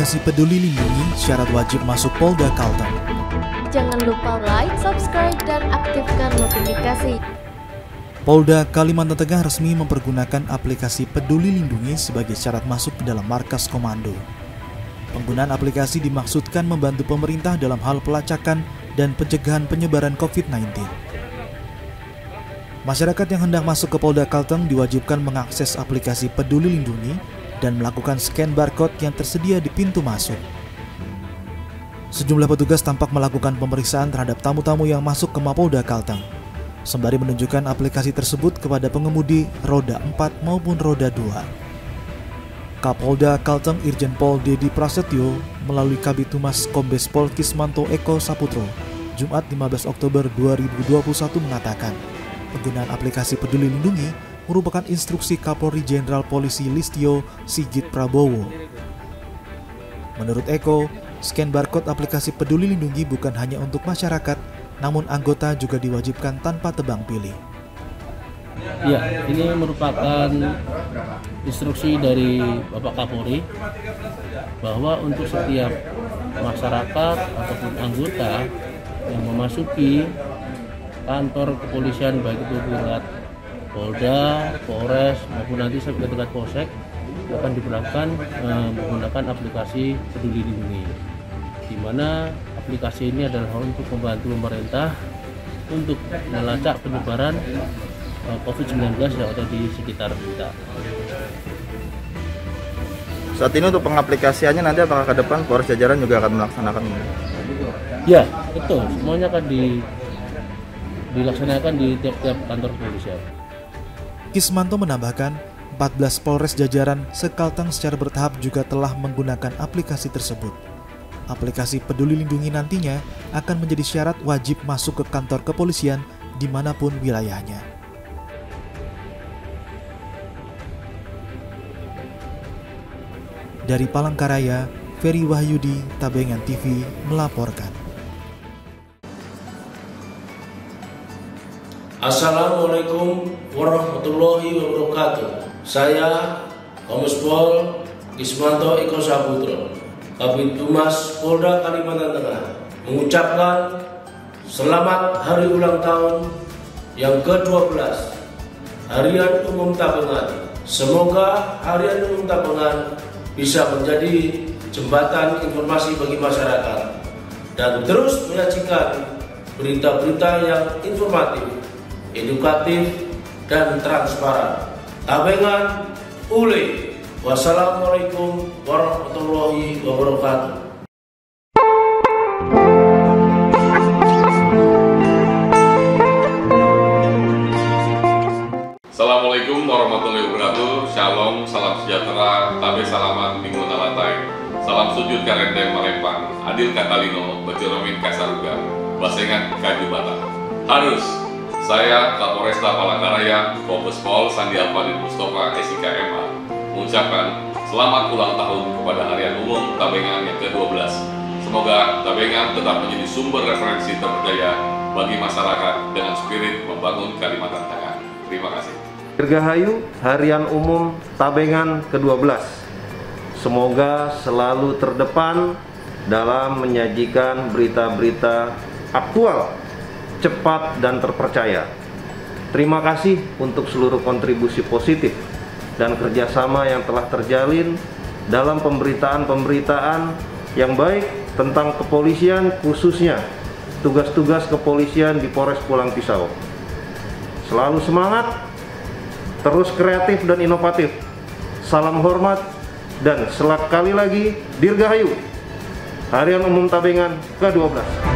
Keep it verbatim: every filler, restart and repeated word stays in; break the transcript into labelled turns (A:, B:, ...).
A: aplikasi Peduli Lindungi syarat wajib masuk Polda Kalteng.
B: Jangan lupa like, subscribe, dan aktifkan notifikasi.
A: Polda Kalimantan Tengah resmi mempergunakan aplikasi Peduli Lindungi sebagai syarat masuk ke dalam markas komando. Penggunaan aplikasi dimaksudkan membantu pemerintah dalam hal pelacakan dan pencegahan penyebaran covid sembilan belas. Masyarakat yang hendak masuk ke Polda Kalteng diwajibkan mengakses aplikasi Peduli Lindungi dan melakukan scan barcode yang tersedia di pintu masuk. Sejumlah petugas tampak melakukan pemeriksaan terhadap tamu-tamu yang masuk ke Mapolda Kalteng, sembari menunjukkan aplikasi tersebut kepada pengemudi roda empat maupun roda dua. Kapolda Kalteng Irjen Pol Dedi Prasetyo melalui Kabid Humas Kombes Pol Kismanto Eko Saputro Jumat lima belas Oktober dua ribu dua puluh satu mengatakan, penggunaan aplikasi Peduli Lindungi merupakan instruksi Kapolri Jenderal Polisi Listio Sigit Prabowo. Menurut Eko, scan barcode aplikasi Peduli Lindungi bukan hanya untuk masyarakat, namun anggota juga diwajibkan tanpa tebang pilih.
C: Ya, ini merupakan instruksi dari Bapak Kapolri bahwa untuk setiap masyarakat ataupun anggota yang memasuki kantor kepolisian baik itu tingkat Polda, Polres maupun nanti sampai tingkat Polsek akan diberlakukan eh, menggunakan aplikasi Peduli Lindungi, di mana aplikasi ini adalah untuk membantu pemerintah untuk melacak penyebaran eh, covid sembilan belas yang ada di sekitar kita.
D: Saat ini untuk pengaplikasiannya nanti apakah ke depan Polres jajaran juga akan melaksanakan?
C: Ya, betul. Semuanya akan di, dilaksanakan di tiap-tiap kantor kepolisian.
A: Kismanto menambahkan, empat belas Polres jajaran se-Kalteng secara bertahap juga telah menggunakan aplikasi tersebut. Aplikasi Peduli Lindungi nantinya akan menjadi syarat wajib masuk ke kantor kepolisian dimanapun wilayahnya. Dari Palangkaraya, Ferry Wahyudi, Tabengan T V melaporkan.
E: Assalamualaikum warahmatullahi wabarakatuh. Saya Kombes Pol Kismanto Eko Saputro, Kabid Humas Polda Kalimantan Tengah, mengucapkan selamat hari ulang tahun yang ke dua belas Harian Umum Tabengan. Semoga Harian Umum Tabengan bisa menjadi jembatan informasi bagi masyarakat dan terus menyajikan berita-berita yang informatif, edukatif, dan transparan. Tabengan Ule. Wassalamualaikum warahmatullahi wabarakatuh.
F: Assalamualaikum warahmatullahi wabarakatuh. Shalom, salam sejahtera, tabe salaman minggu nalatai. Salam sujud karendem malempang, adil katalino, bejoromin kasaruga, basengan kaju bata. Harus saya Kapolresta Palangkaraya, Kombes Pol Sandi Alfadin Mustafa S I K M A, mengucapkan selamat ulang tahun kepada Harian Umum Tabengan yang ke dua belas. Semoga Tabengan tetap menjadi sumber referensi terpercaya bagi masyarakat dengan spirit membangun Kalimantan Tengah. Terima kasih.
G: Dirgahayu Harian Umum Tabengan ke dua belas. Semoga selalu terdepan dalam menyajikan berita-berita aktual, cepat dan terpercaya. Terima kasih untuk seluruh kontribusi positif dan kerjasama yang telah terjalin dalam pemberitaan-pemberitaan yang baik tentang kepolisian, khususnya tugas-tugas kepolisian di Polres Pulang Pisau. Selalu semangat, terus kreatif dan inovatif. Salam hormat dan sekali lagi Dirgahayu Harian Umum Tabengan ke dua belas.